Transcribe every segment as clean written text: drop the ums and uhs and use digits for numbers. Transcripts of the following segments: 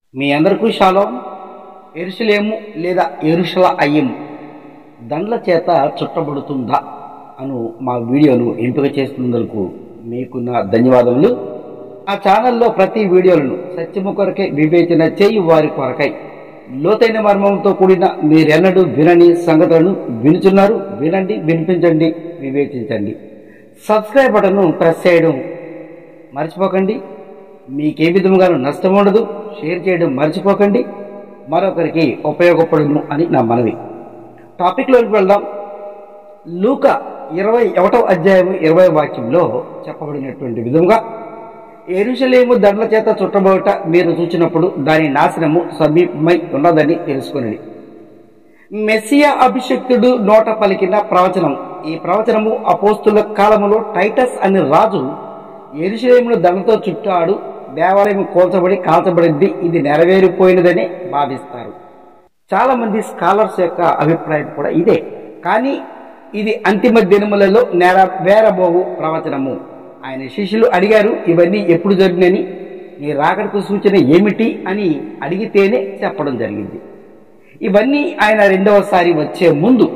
మీ అందరికీ షాలోం. యెరూషలేము లేదా యెరూషలయీము దండ్ల చేత చుట్టబడుతుందా అను మా వీడియోను ఎంపిక చేస్తున్నందుకు మీకు నా ధన్యవాదములు. ఆ ఛానల్లో ప్రతి వీడియోలను సత్యము కొరకై వివేచన చేయు వారి కొరకై లోతైన మర్మంతో కూడిన మీరెన్నడూ వినని సంగతులను వినుచున్నారు. వినండి, వినిపించండి, వివేచించండి. సబ్స్క్రైబ్ బటన్ను ప్రెస్ చేయడం మర్చిపోకండి. మీకే విధముగాను నష్టం ఉండదు. షేర్ చేయడం మర్చిపోకండి. మరొకరికి ఉపయోగపడును అని నా మనవి. టాపిక్లోకి వెళ్దాం. లూకా 21వ అధ్యాయం 20వ వాక్యంలో చెప్పబడినటువంటి విధంగా యెరూషలేము దండ్ల చేత చుట్టబోట మీరు చూచినప్పుడు దాని నాశనము సమీపమై ఉన్నదని తెలుసుకుని. మెస్సియా అభిషక్తుడు నోట పలికిన ప్రవచనం. ఈ ప్రవచనము అపోస్తుల కాలములో టైటస్ అనే రాజు యెరూషలేమును దండతో చుట్టాడు, దేవాలయం కూల్చబడి కాల్చబడింది, ఇది నెరవేరిపోయినదని భావిస్తారు. చాలా మంది స్కాలర్స్ యొక్క అభిప్రాయం కూడా ఇదే. కానీ ఇది అంతిమ దినములలో నెరవేరబోవు ప్రవచనము. ఆయన శిష్యులు అడిగారు, ఇవన్నీ ఎప్పుడు జరిగినని, నీ రాకడకు సూచన ఏమిటి అని అడిగితేనే చెప్పడం జరిగింది. ఇవన్నీ ఆయన రెండవసారి వచ్చే ముందు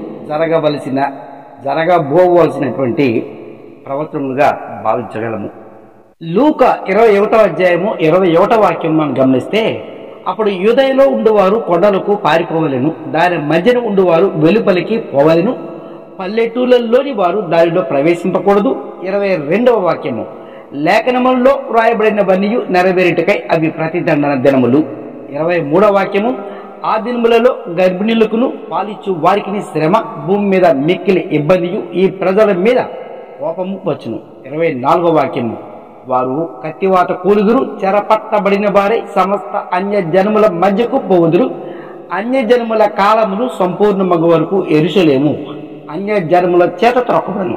జరగబోవలసినటువంటి ప్రవచనములుగా భావించగలము. లూకా 21వ అధ్యాయము 21వ వాక్యం మనం గమనిస్తే, అప్పుడు యూదయలో ఉండువారు కొండలకు పారిపోవలెను, దాని మధ్యన ఉండువారు వెలుపలికి పోవలెను, పల్లెటూళ్ళలోని వారు దానిలో ప్రవేశింపకూడదు. 22వ వాక్యము, లేఖనములలో వ్రాయబడినవన్నీ నెరవేరుటకై అవి ప్రతిదండన దినములు. 23వ వాక్యము, ఆ దినములలో గర్భిణులకును పాలిచ్చు వారికి శ్రమ, భూమి మీద మిక్కిలి ఇబ్బందియు, ఈ ప్రజల మీద కోపము వచ్చును. 24వ వాక్యము, వారు కత్తివాత కూలుదురు, చెరపట్టబడిన వారై సమస్త అన్య జనముల మధ్యకు పోవుదురు, అన్య జనముల కాలములు సంపూర్ణమగు వరకు యెరూషలేము అన్య జనముల చేత త్రొక్కబడును.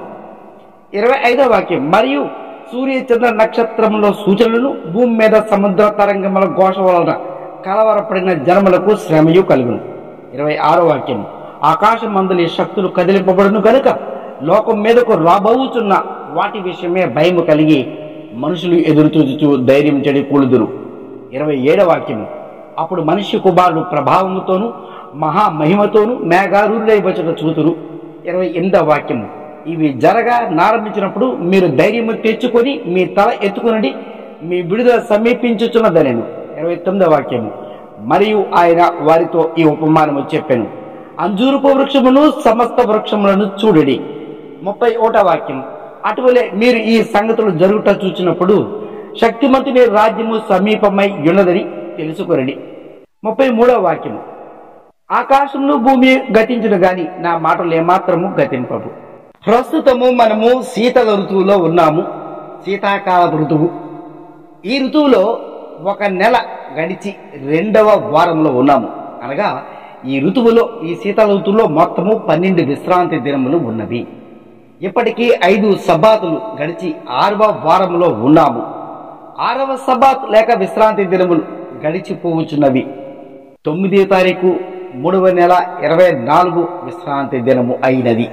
25వ వాక్యం, మరియు సూర్య చంద్ర నక్షత్రముల సూచనలను, భూమి మీద సముద్ర తరంగముల ఘోష వలన కలవరపడిన జనములకు శ్రమయు కలుగును. 26వ వాక్యం, ఆకాశమందులి శక్తులు కదిలింపబడును గనుక లోకం మీదకు రాబోచున్న వాటి విషయమే భయము కలిగి మనుషులు ఎదురు చూచుచు ధైర్యం చెడి కూలుదురు. 27వ వాక్యము, అప్పుడు మనిషి కుమారుడు ప్రభావముతోను మహామహిమతోను మేఘారూఢుడై వచ్చుట చూతురు. 28వ వాక్యము, ఇవి నారంభించినప్పుడు మీరు ధైర్యము తెచ్చుకొని మీ తల ఎత్తుకునండి, మీ విడుదల సమీపించుచున్నదనెను. 29వ వాక్యము, మరియు ఆయన వారితో ఈ ఉపమానము చెప్పెను, అంజూరపు వృక్షమును సమస్త వృక్షములను చూడడి. 31వ వాక్యం, అటువలే మీరు ఈ సంగతులు జరుగుట చూచినప్పుడు శక్తిమంతుని రాజ్యము సమీపమై ఉన్నదని తెలుసుకొనండి. 33వ వాక్యం, ఆకాశమును భూమి గతించును గాని నా మాటలు ఏమాత్రము గతింపవు. ప్రస్తుతము మనము శీతల ఋతువులో ఉన్నాము, శీతాకాల ఋతువు. ఈ ఋతువులో ఒక నెల గడిచి 2వ వారంలో ఉన్నాము. అనగా ఈ శీతల ఋతువులో మొత్తము 12 విశ్రాంతి దినములు ఉన్నవి. ఇప్పటికీ 5 సబాతులు గడిచి 6వ వారంలో ఉన్నాము. 6వ సబాత్ లేక విశ్రాంతి దినములు గడిచిపోవచ్చున్నవి. 9వ తారీఖు 3వ నెల 24 విశ్రాంతి దినము అయినది.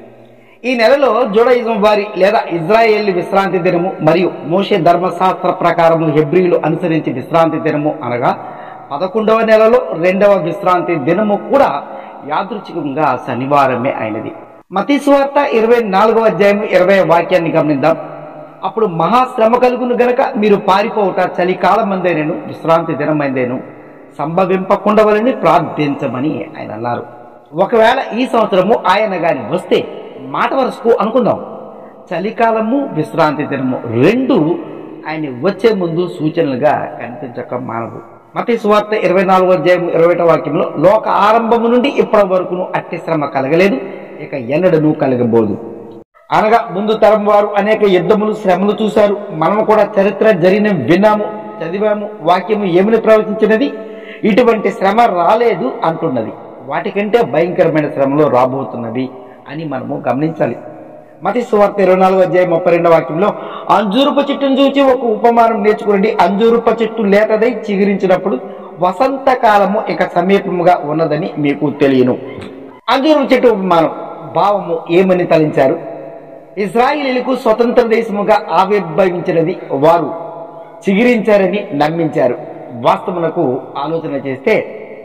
ఈ నెలలో జుడాయిజం వారి లేదా ఇజ్రాయేల్ విశ్రాంతి దినము మరియు మోషే ధర్మశాస్త్ర ప్రకారము హెబ్రీలు అనుసరించి విశ్రాంతి దినము అనగా 11వ నెలలో 2వ విశ్రాంతి దినము కూడా యాదృచ్ఛికంగా శనివారమే అయినది. మత్తయి సువార్త 24వ అధ్యాయం 20వ వాక్యాన్ని గమనిద్దాం. అప్పుడు మహాశ్రమ కలుగును గనక మీరు పారిపోవుట చలికాలం మందేనను విశ్రాంతి దినమైందేను సంభవింపకుండవలని ప్రార్థించమని ఆయన అన్నారు. ఒకవేళ ఈ సంవత్సరము ఆయన గాని వస్తే మాట వరుసకు అనుకుందాం, చలికాలము విశ్రాంతి దినము 2 ఆయన వచ్చే ముందు సూచనలుగా కనిపించక మానవు. మత్తయి సువార్త 24వ అధ్యాయం 21వ వాక్యంలో, లోక ఆరంభము నుండి ఇప్పటి వరకును అట్టి శ్రమ కలగలేదు, ఇక ఎన్నడను కలగబోదు. అనగా ముందు తరం వారు అనేక యుద్ధములు శ్రమలు చూశారు. మనము కూడా చరిత్ర జరిగిన విన్నాము, చదివాము. వాక్యము ఏమని ప్రవచించినది? ఇటువంటి శ్రమ రాలేదు అంటున్నది. వాటికంటే భయంకరమైన శ్రమలు రాబోతున్నవి అని మనము గమనించాలి. మత్తయి సువార్త 24వ అధ్యాయం 32వ వాక్యంలో, అంజూరపు చెట్టును చూచి ఒక ఉపమానం నేర్చుకునండి. అంజూరపు చెట్టు లేతదై చిగురించినప్పుడు వసంతకాలము ఇక సమీపముగా ఉన్నదని మీకు తెలియను. అంజూరపు చెట్టు ఉపమానం భావము ఏమని తలించారు? ఇశ్రాయేలీయులకు స్వతంత్ర దేశముగా ఆవిర్భవించినది వారు చిగిరించారని నమ్మించారు. వాస్తవములకు ఆలోచన చేస్తే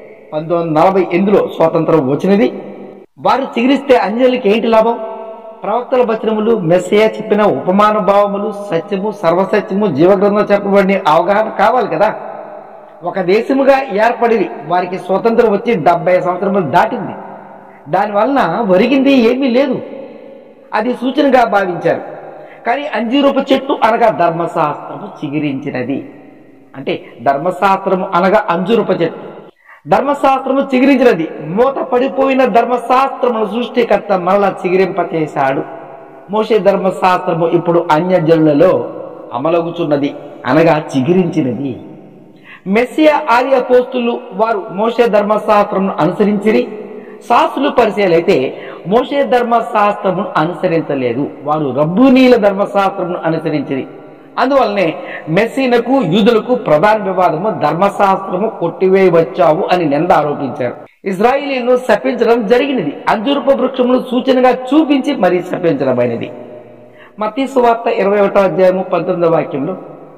1948లో స్వాతంత్రం వచ్చినది. వారు చిగురిస్తే అంజలికి ఏంటి లాభం? ప్రవక్తల వచనములు, మెస్సియా చెప్పిన ఉపమాన భావములు, సత్యము, సర్వసత్యము, జీవగ్రంథం చెప్పబడిన అవగాహన కావాలి కదా. ఒక దేశముగా ఏర్పడి వారికి స్వతంత్రం వచ్చి 70 సంవత్సరములు దాటింది. దానివలన ఒరిగింది ఏమీ లేదు. అది సూచనగా భావించారు. కానీ అంజూరపు చెట్టు అనగా ధర్మశాస్త్రము చిగురించినది. అంటే ధర్మశాస్త్రము అనగా అంజూరపు చెట్టు. ధర్మశాస్త్రము చిగురించినది. మూత పడిపోయిన ధర్మశాస్త్రమును సృష్టికర్త మరలా చిగురింపచేశాడు. మోషే ధర్మశాస్త్రము ఇప్పుడు అన్యజనులలో అమలగుచున్నది అనగా చిగురించినది. మెస్సియా ఆది అపోస్తులు వారు మోషే ధర్మశాస్త్రమును అనుసరించిరి. శాస్త్రులు పరిచయాలైతే మోషే ధర్మశాస్త్రమును అనుసరించలేదు. వారు రబ్బూనీల ధర్మశాస్త్రమును అనుసరించిరి. అందువల్లనే మెస్సీనకు యూదులకు ప్రధాన వివాదము ధర్మశాస్త్రము కొట్టివేయవచ్చావు అని నింద ఆరోపించారు. ఇజ్రాయిలీలను శపించడం జరిగినది. అంజూరపు వృక్షమును సూచనగా చూపించి మరీ శపించడమైనది. మత్తయి సువార్త 21వ అధ్యాయము 19వ వాక్యంలో,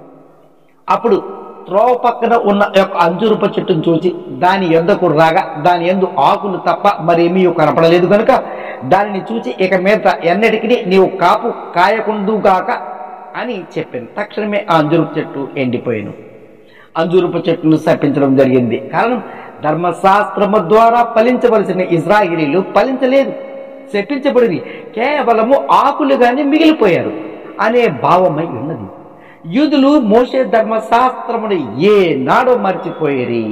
అప్పుడు త్రోవ పక్కన ఉన్న యొక్క అంజూరపు చెట్టును చూచి దాని యొద్దకు రాగా దాని యందు ఆకులు తప్ప మరేమీ కనపడలేదు కనుక దానిని చూచి ఇక మీద ఎన్నటికీ నీవు కాపు కాయకుండుగాక అని చెప్పింది. తక్షణమే ఆ అంజూరపు చెట్టు ఎండిపోయాను. అంజూరపు చెట్టును శపించడం జరిగింది. కారణం ధర్మశాస్త్రము ద్వారా ఫలించవలసిన ఇజ్రాయిలీలు ఫలించలేదు, శపించబడి కేవలము ఆకులుగానే మిగిలిపోయారు అనే భావమై ఉన్నది. యూదులు మోషే ధర్మశాస్త్రమును ఏనాడో మర్చిపోయేరి.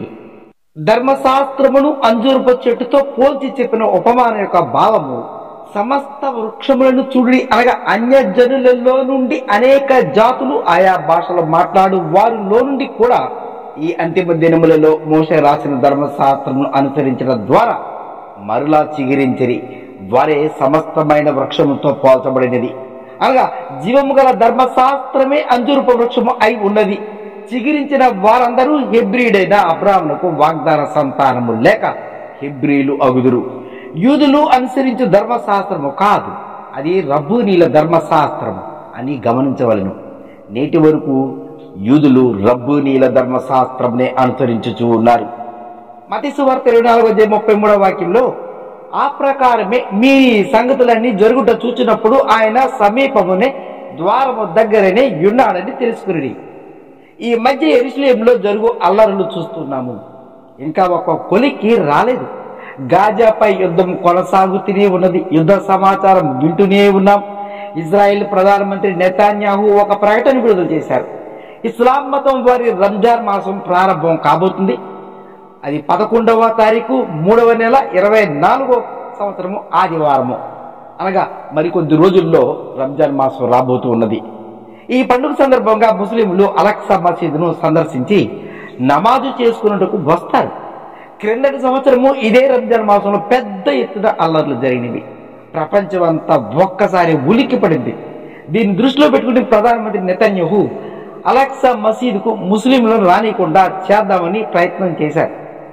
ధర్మశాస్త్రమును అంజూరపు చెట్టుతో పోల్చి చెప్పిన ఉపమానం యొక్క భావము సమస్త వృక్షములను చూడి అనగా అన్యజనులలో నుండి అనేక జాతులు ఆయా భాషలు మాట్లాడు వారిలో నుండి కూడా ఈ అంతిమ దినములలో మోషే రాసిన ధర్మశాస్త్రమును అనుసరించడం ద్వారా మరలా చిగిరించిరి. వారే సమస్తమైన వృక్షముతో పోల్చబడినది. అనగా జీవము గల ధర్మశాస్త్రమే అంజూరపు వృక్షము అయి ఉన్నది. చిగిరించిన వారందరూ హెబ్రీడైన అబ్రాహామునకు వాగ్దాన సంతానము లేక హెబ్రీలు అగుదురు. యూదులు అనుసరించు ధర్మశాస్త్రము కాదు, అది రబ్బూనీల ధర్మశాస్త్రము అని గమనించవలను. నేటి వరకు యూదులు రబ్బూనీల ధర్మశాస్త్రమునే అనుసరించుచూ ఉన్నారు. మత్తయి సువార్త 24:33 వాక్యంలో, ఆ ప్రకారమే మీ సంగతులన్నీ జరుగుట చూచినప్పుడు ఆయన సమీపమునే ద్వారము దగ్గరనే ఉన్నాడని తెలుసుకుని. ఈ మధ్య యెరూషలేములో జరుగు అల్లరులు చూస్తున్నాము. ఇంకా ఒక కొలిక్కి రాలేదు. గాజాపై యుద్ధం కొనసాగుతూనే ఉన్నది. యుద్ధ సమాచారం వింటూనే ఉన్నాం. ఇజ్రాయెల్ ప్రధానమంత్రి నెతన్యాహు ఒక ప్రకటన విడుదల చేశారు. ఇస్లాం మతం వారి రంజాన్ మాసం ప్రారంభం కాబోతుంది. అది 11వ తారీఖు 3వ నెల 24వ సంవత్సరము ఆదివారము. అనగా మరికొద్ది రోజుల్లో రంజాన్ మాసం రాబోతూ ఉన్నది. ఈ పండుగ సందర్భంగా ముస్లింలు అలక్సా మసీదును సందర్శించి నమాజు చేసుకున్నట్టుకు వస్తారు. క్రిందటి సంవత్సరము ఇదే రంజాన్ మాసంలో పెద్ద ఎత్తున అల్లర్లు జరిగినవి. ప్రపంచం అంతా ఒక్కసారి ఉలిక్కి పడింది. దీన్ని దృష్టిలో పెట్టుకుని ప్రధానమంత్రి నెతన్యాహు అలక్సా మసీదుకు ముస్లింలను రానికుండా చేద్దామని ప్రయత్నం చేశారు.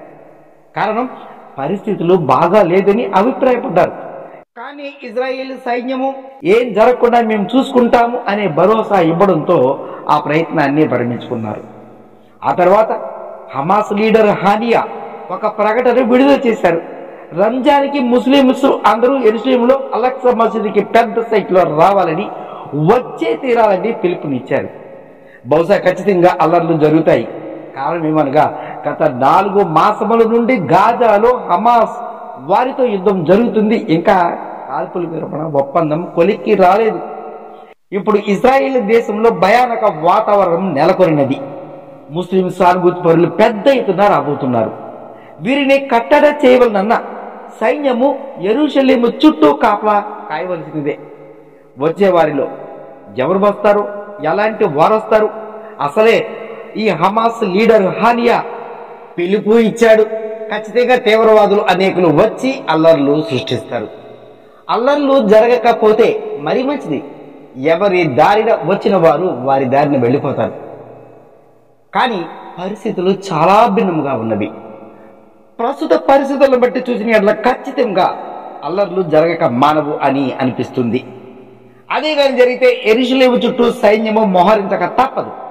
కారణం పరిస్థితులు బాగా లేదని అభిప్రాయపడ్డారు. కానీ ఇజ్రాయేల్ సైన్యము ఏం జరగకుండా మేము చూసుకుంటాము అనే భరోసా ఇవ్వడంతో ఆ ప్రయత్నాన్ని విరమించుకున్నారు. ఆ తర్వాత హమాస్ లీడర్ హానియా ఒక ప్రకటన విడుదల చేశారు. రంజాన్కి ముస్లింస్ అందరూ యెరూషలేములో అలక్సా మసీదుకి పెద్ద సైట్లో రావాలని, వచ్చే తీరాలని పిలుపునిచ్చారు. బహుశా ఖచ్చితంగా అల్లర్లు జరుగుతాయి. కారణం ఏమనగా గత 4 మాసముల నుండి గాజాలో హమాస్ వారితో యుద్ధం జరుగుతుంది. ఇంకా కాల్పుల విరమణ ఒప్పందం కొలిక్కి రాలేదు. ఇప్పుడు ఇజ్రాయేల్ దేశంలో భయానక వాతావరణం నెలకొనినది. ముస్లిం సానుభూతి పరులు పెద్ద ఎత్తున రాబోతున్నారు. వీరిని కట్టడి చేయవలనన్న సైన్యము యెరూషలేము చుట్టూ కాపలా కాయవలసినదే. వచ్చే వారిలో ఎవరు వస్తారు, ఎలాంటి వారు వస్తారు? అసలే ఈ హమాస్ లీడర్ హానియా పిలుపు ఇచ్చాడు. ఖచ్చితంగా తీవ్రవాదులు అనేకులు వచ్చి అల్లర్లు సృష్టిస్తారు. అల్లర్లు జరగకపోతే మరి మంచిది. ఎవరి దారిన వచ్చిన వారు వారి దారిన వెళ్ళిపోతారు. కానీ పరిస్థితులు చాలా భిన్నముగా ఉన్నవి. ప్రస్తుత పరిస్థితులను బట్టి చూసిన ఎట్లా ఖచ్చితంగా అల్లర్లు జరగక మానవు అని అనిపిస్తుంది. అదే కానీ జరిగితే యెరూషలేము చుట్టూ సైన్యము మోహరించక తప్పదు.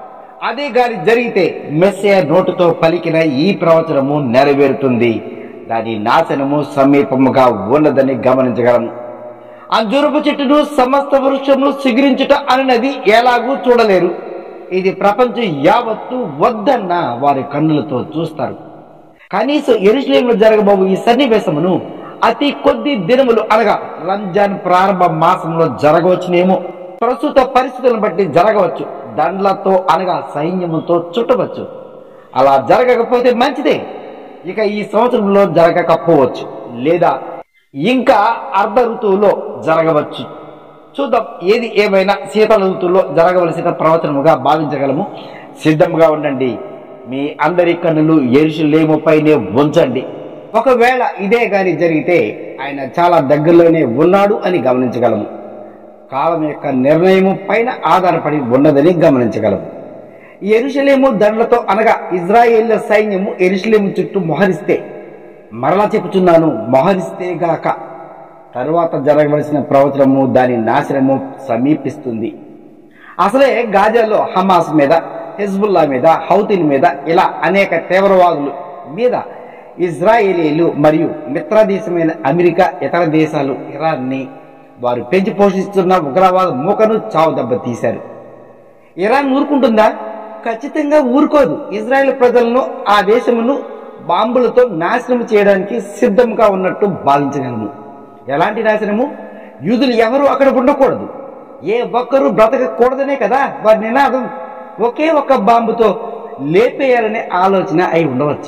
అదే గాని జరిగితే మెస్సియా నోటుతో పలికిన ఈ ప్రవచనము నెరవేరుతుంది. దాని నాశనము సమీపముగా ఉన్నదని గమనించగలము. అంజూరపు చెట్టును సమస్త వృక్షమును సిగురించుట అన్నది ఎలాగూ చూడలేరు. ఇది ప్రపంచం యావత్తు వద్దన్న వారి కన్నులతో చూస్తారు. కనీసం యెరూషలేములో జరగబోవు ఈ సన్నివేశమును అతి కొద్ది దినములు అనగా రంజాన్ ప్రారంభ మాసంలో జరగవచ్చునేమో. ప్రస్తుత పరిస్థితులను బట్టి జరగవచ్చు. దండ్లతో అనగా సైన్యముతో చుట్టవచ్చు. అలా జరగకపోతే మంచిదే. ఇక ఈ సంవత్సరంలో జరగకపోవచ్చు, లేదా ఇంకా అర్ధ ఋతువులో జరగవచ్చు. చూద్దాం. ఏది ఏమైనా శీతల ఋతువులో జరగవలసిన ప్రవచనముగా భావించగలము. సిద్ధంగా ఉండండి. మీ అందరి కన్నులు యెరూషలేము పైనే ఉంచండి. ఒకవేళ ఇదే గాని జరిగితే ఆయన చాలా దగ్గరలోనే ఉన్నాడు అని గమనించగలము. కాలం యొక్క నిర్ణయము పైన ఆధారపడి ఉన్నదని గమనించగలము. యెరూషలేము దండ్లతో అనగా ఇజ్రాయేళ్ల సైన్యము యెరూషలేము చుట్టూ మొహరిస్తే, మరలా చెప్పుచున్నాను, మొహరిస్తే గాక తరువాత జరగవలసిన ప్రవచనము దాని నాశనము సమీపిస్తుంది. అసలే గాజాలో హమాస్ మీద, హిజ్బుల్లా మీద, హౌతీల మీద, ఇలా అనేక తీవ్రవాదుల మీద ఇజ్రాయేలీలు మరియు మిత్రదేశమైన అమెరికా, ఇతర దేశాలు ఇరాన్ని వారు పెంచి పోషిస్తున్న ఉగ్రవాద మూకను చావు దెబ్బ తీశారు. ఇరాన్ ఊరుకుంటుందా? ఖచ్చితంగా ఊరుకోదు. ఇజ్రాయెల్ ప్రజలను, ఆ దేశమును బాంబులతో నాశనం చేయడానికి సిద్ధంగా ఉన్నట్టు భావించగలము. ఎలాంటి నాశనము? యూదులు ఎవరు అక్కడ ఉండకూడదు, ఏ ఒక్కరూ బ్రతకకూడదనే కదా వారి నినాదం. ఒకే ఒక్క బాంబుతో లేపేయాలనే ఆలోచన అయి ఉండవచ్చు.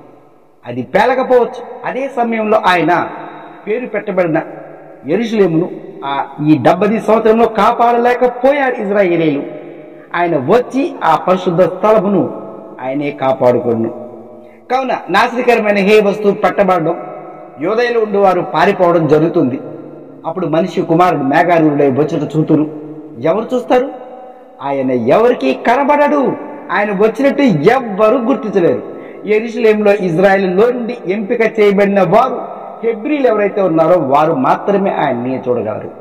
అది పేలకపోవచ్చు. అదే సమయంలో ఆయన పేరు పెట్టబడిన యెరూషలేమును ఈ 70 సంవత్సరంలో కాపాడలేకపోయారు ఇజ్రాయేలీలు. ఆయన వచ్చి ఆ పరిశుద్ధ స్థలమును ఆయనే కాపాడుకొను. కావున నాశనకరమైన హే వస్తువు పెట్టబడడం, యోదయలో ఉండి వారు పారిపోవడం జరుగుతుంది. అప్పుడు మనిషి కుమారుడు మేఘారూఢుడై వచ్చుట చూతురు. ఎవరు చూస్తారు? ఆయన ఎవరికి కనబడడు. ఆయన వచ్చినట్టు ఎవ్వరూ గుర్తించలేరు. యెరూషలేములో ఇజ్రాయెల్లో నుండి ఎంపిక చేయబడిన వారు, హెబ్రీలు ఎవరైతే ఉన్నారో వారు మాత్రమే ఆయన్ని చూడగలరు.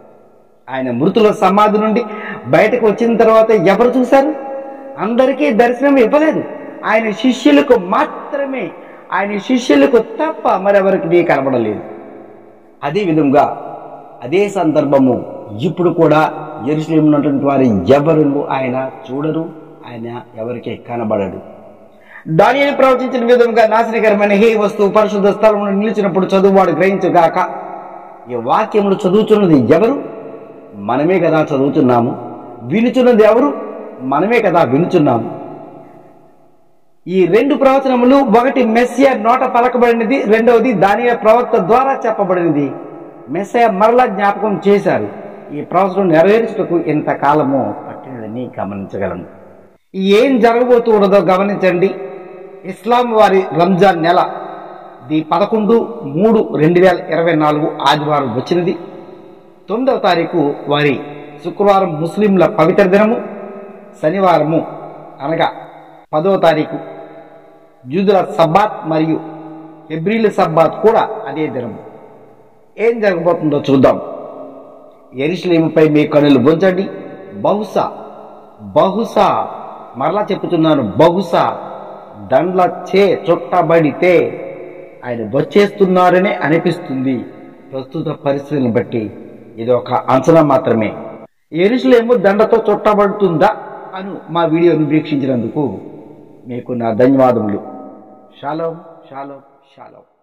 ఆయన మృతుల సమాధి నుండి బయటకు వచ్చిన తర్వాత ఎవరు చూశారు? అందరికీ దర్శనం ఇవ్వలేదు. ఆయన శిష్యులకు మాత్రమే, ఆయన శిష్యులకు తప్ప మరెవరికి కనబడలేదు. అదే విధంగా అదే సందర్భము ఇప్పుడు కూడా యెరూషలేములో ఉన్నటువంటి వారు ఎవరు ఆయన చూడరు, ఆయన ఎవరికి కనబడడు. దానియేలు ప్రవచించిన విధంగా నాశనకరమైన హే వస్తువు పరిశుద్ధ స్థలంలో నిలిచినప్పుడు చదువువాడు గ్రహించుగాక. ఈ వాక్యములు చదువుతున్నది ఎవరు? మనమే కదా చదువుతున్నాము. వినుచున్నది ఎవరు? మనమే కదా వినుచున్నాము. ఈ 2 ప్రవచనములు, ఒకటి మెస్సియా నోట పలకబడినది, రెండవది దానియేలు ప్రవక్త ద్వారా చెప్పబడినది. మెస్సియా మరలా జ్ఞాపకం చేశారు. ఈ ప్రవచనం నెరవేర్చుటకు ఇంతకాలము పట్టినదని గమనించగలము. ఏం జరగబోతున్నదో గమనించండి. ఇస్లాం వారి రంజాన్ నెల 11/3/2024 ఆదివారం వచ్చినది. 9వ తారీఖు వారి శుక్రవారం ముస్లింల పవిత్ర దినము. శనివారము అనగా 10వ తారీఖు యూదుల సబ్బాత్ మరియు హెబ్రీల సబ్బాత్ కూడా అదే దినము. ఏం జరగబోతుందో చూద్దాం. యెరూషలేముపై మీ కన్నులు ఉంచండి. బహుశా మరలా చెప్పుతున్నాను, బహుశా దండ్లచే చుట్టబడితే ఆయన వచ్చేస్తున్నారనే అనిపిస్తుంది. ప్రస్తుత పరిస్థితిని బట్టి ఇది ఒక అంచనా మాత్రమే. యెరూషలేము దండతో చుట్టబడుతుందా అను మా వీడియోను వీక్షించినందుకు మీకు నా ధన్యవాదములు. షాలోమ్ షాలోమ్ షాలోమ్.